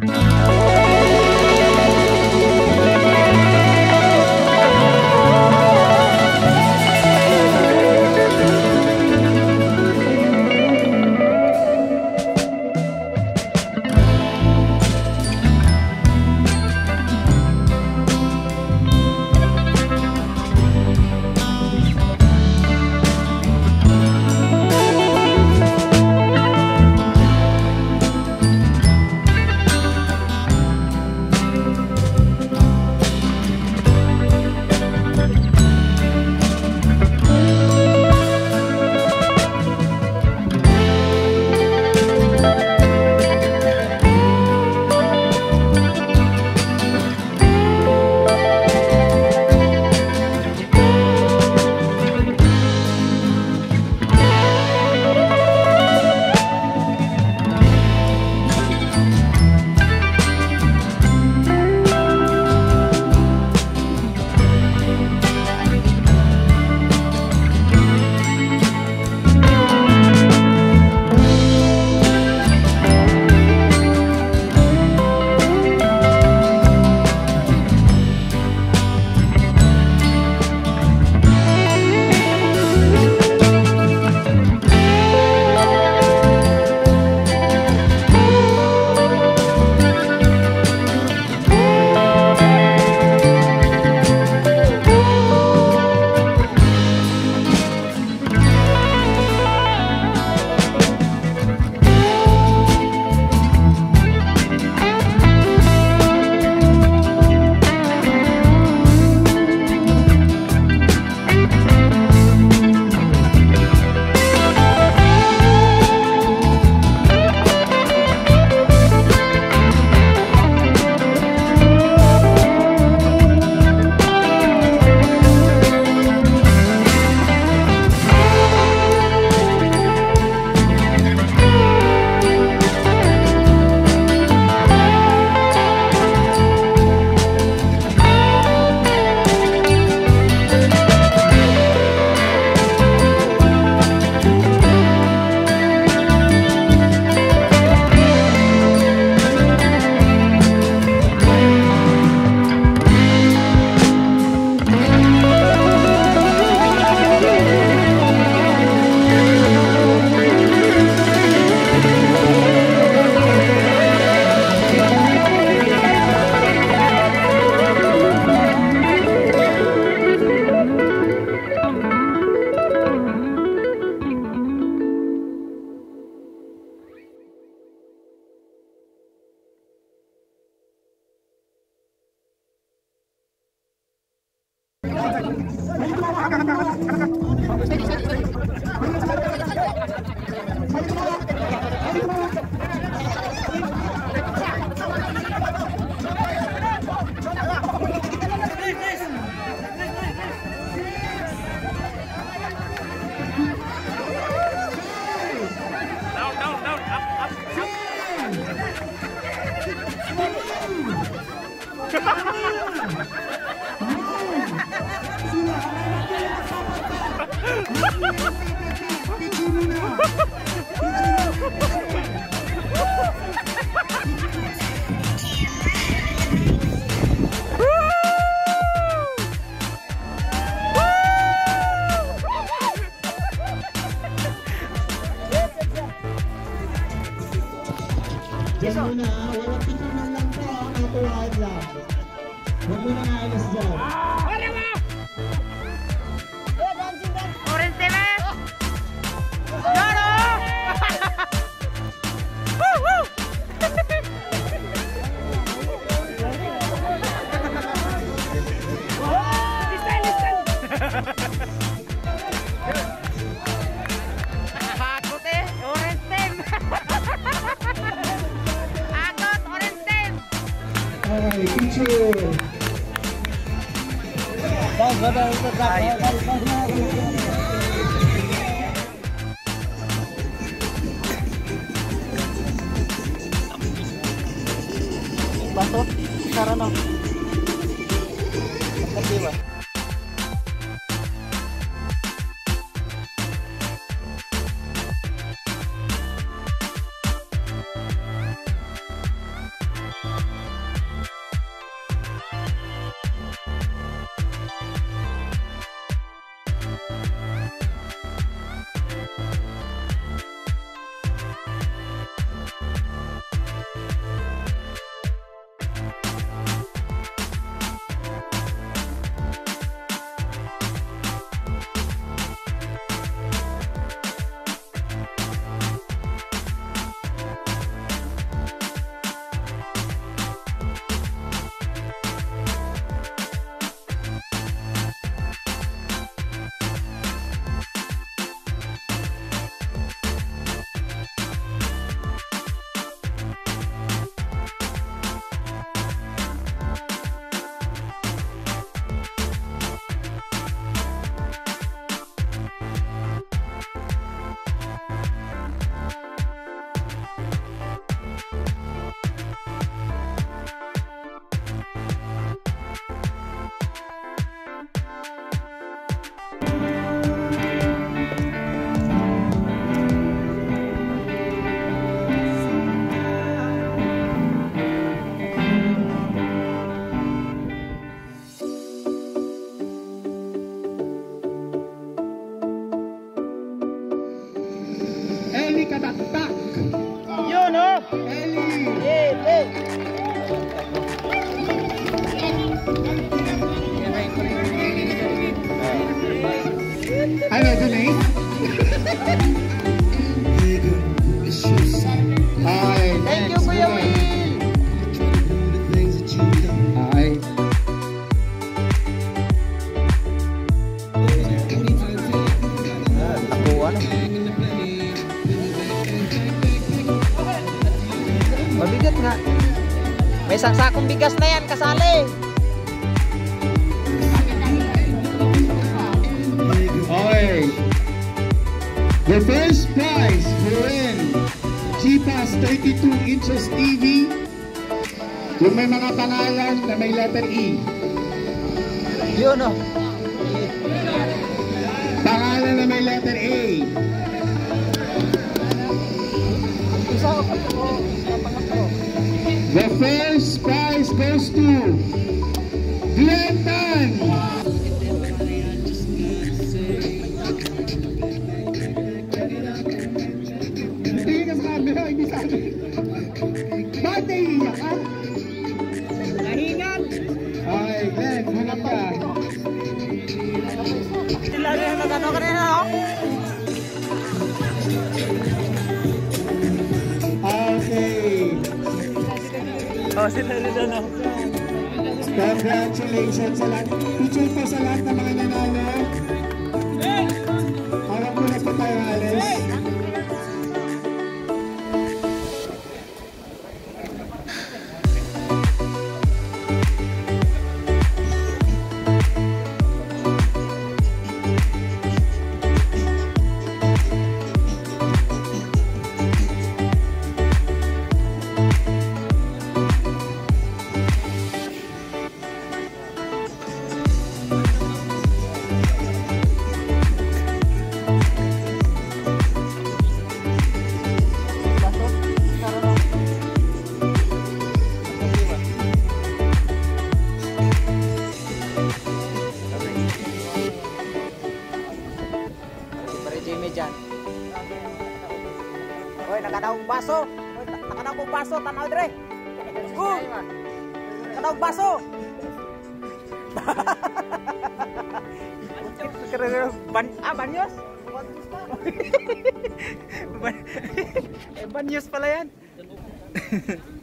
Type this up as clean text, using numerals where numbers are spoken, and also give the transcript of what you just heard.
Diyan muna, walang pitunan lang po, natuwaan lang. Huwag mo nang ayos dyan. Orange TV! Yoro! Woo! Listen! Hakot eh! Orange team! Hakot! Orange team! Alright, picture! Baso? Sarano? Kasi ba? May saksakong bigas na yan, kasali. Okay. The first prize for in GPass 32 inches TV. Yung may mga pangalan na may letter E. Yun o. Pangalan na may letter A. The first prize goes to Glenton. Tingin ka sa camera, hindi sa akin. Bakit naiiyak ka? Nahingan. Okay, Glenn, hanap ka. Sila rin na gano'n kanina, no? Okay. Oh, sila rin na, no? Congratulations sa lahat. Picture po sa lahat ng mga nanalo. Harap ko na po tayo, Alice. Hoy, nakadaog baso. Hoy, nakadaog baso, tanaw dire. Nakadaog baso. Banyos? Banyos pala yan.